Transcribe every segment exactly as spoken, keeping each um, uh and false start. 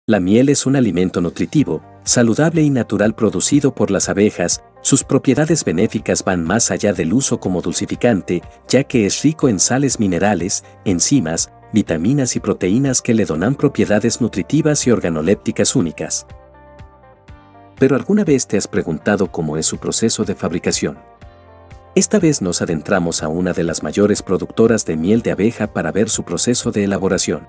La miel es un alimento nutritivo, saludable y natural producido por las abejas. Sus propiedades benéficas van más allá del uso como dulcificante, ya que es rico en sales minerales, enzimas, vitaminas y proteínas que le donan propiedades nutritivas y organolépticas únicas. ¿Pero alguna vez te has preguntado cómo es su proceso de fabricación? Esta vez nos adentramos a una de las mayores productoras de miel de abeja para ver su proceso de elaboración.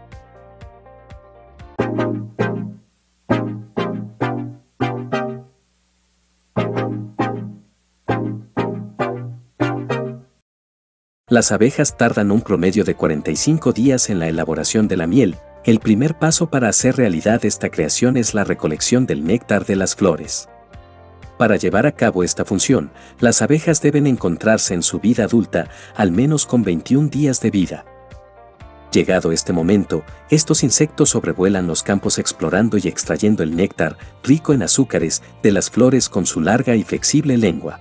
Las abejas tardan un promedio de cuarenta y cinco días en la elaboración de la miel. El primer paso para hacer realidad esta creación es la recolección del néctar de las flores. Para llevar a cabo esta función, las abejas deben encontrarse en su vida adulta, al menos con veintiún días de vida. Llegado este momento, estos insectos sobrevuelan los campos explorando y extrayendo el néctar, rico en azúcares, de las flores con su larga y flexible lengua.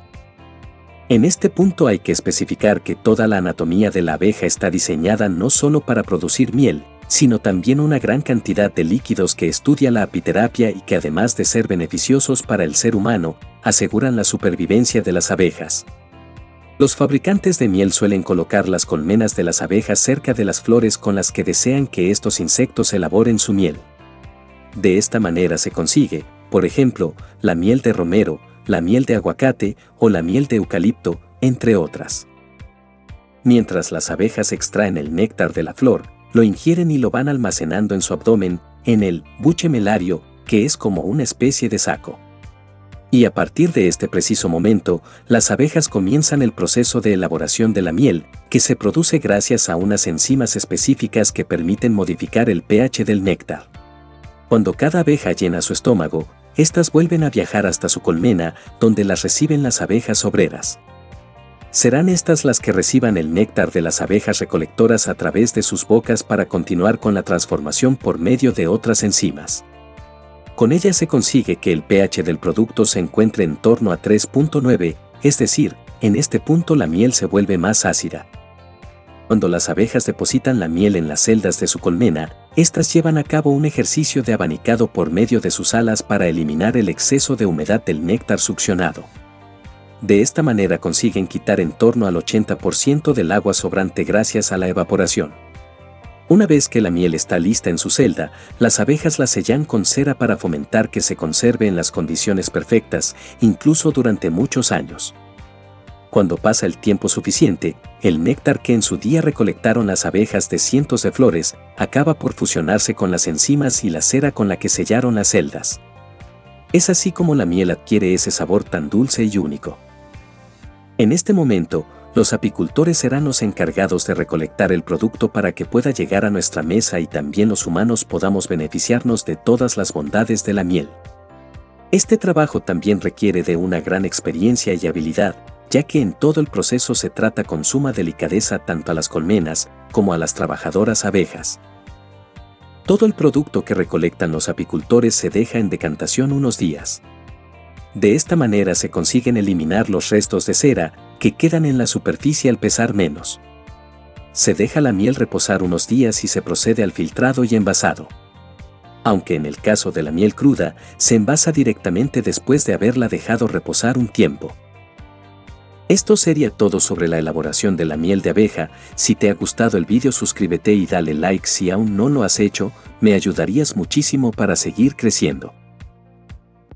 En este punto hay que especificar que toda la anatomía de la abeja está diseñada no solo para producir miel, sino también una gran cantidad de líquidos que estudia la apiterapia y que además de ser beneficiosos para el ser humano, aseguran la supervivencia de las abejas. Los fabricantes de miel suelen colocar las colmenas de las abejas cerca de las flores con las que desean que estos insectos elaboren su miel. De esta manera se consigue, por ejemplo, la miel de romero, la miel de aguacate o la miel de eucalipto, entre otras. Mientras las abejas extraen el néctar de la flor, lo ingieren y lo van almacenando en su abdomen, en el buche melario, que es como una especie de saco. Y a partir de este preciso momento, las abejas comienzan el proceso de elaboración de la miel, que se produce gracias a unas enzimas específicas que permiten modificar el pH del néctar. Cuando cada abeja llena su estómago, estas vuelven a viajar hasta su colmena, donde las reciben las abejas obreras. Serán estas las que reciban el néctar de las abejas recolectoras a través de sus bocas para continuar con la transformación por medio de otras enzimas. Con ellas se consigue que el pH del producto se encuentre en torno a tres punto nueve, es decir, en este punto la miel se vuelve más ácida. Cuando las abejas depositan la miel en las celdas de su colmena, estas llevan a cabo un ejercicio de abanicado por medio de sus alas para eliminar el exceso de humedad del néctar succionado. De esta manera consiguen quitar en torno al ochenta por ciento del agua sobrante gracias a la evaporación. Una vez que la miel está lista en su celda, las abejas la sellan con cera para fomentar que se conserve en las condiciones perfectas, incluso durante muchos años. Cuando pasa el tiempo suficiente, el néctar que en su día recolectaron las abejas de cientos de flores, acaba por fusionarse con las enzimas y la cera con la que sellaron las celdas. Es así como la miel adquiere ese sabor tan dulce y único. En este momento, los apicultores serán los encargados de recolectar el producto para que pueda llegar a nuestra mesa y también los humanos podamos beneficiarnos de todas las bondades de la miel. Este trabajo también requiere de una gran experiencia y habilidad, ya que en todo el proceso se trata con suma delicadeza tanto a las colmenas como a las trabajadoras abejas. Todo el producto que recolectan los apicultores se deja en decantación unos días. De esta manera se consiguen eliminar los restos de cera que quedan en la superficie al pesar menos. Se deja la miel reposar unos días y se procede al filtrado y envasado. Aunque en el caso de la miel cruda, se envasa directamente después de haberla dejado reposar un tiempo. Esto sería todo sobre la elaboración de la miel de abeja. Si te ha gustado el vídeo, suscríbete y dale like si aún no lo has hecho, me ayudarías muchísimo para seguir creciendo.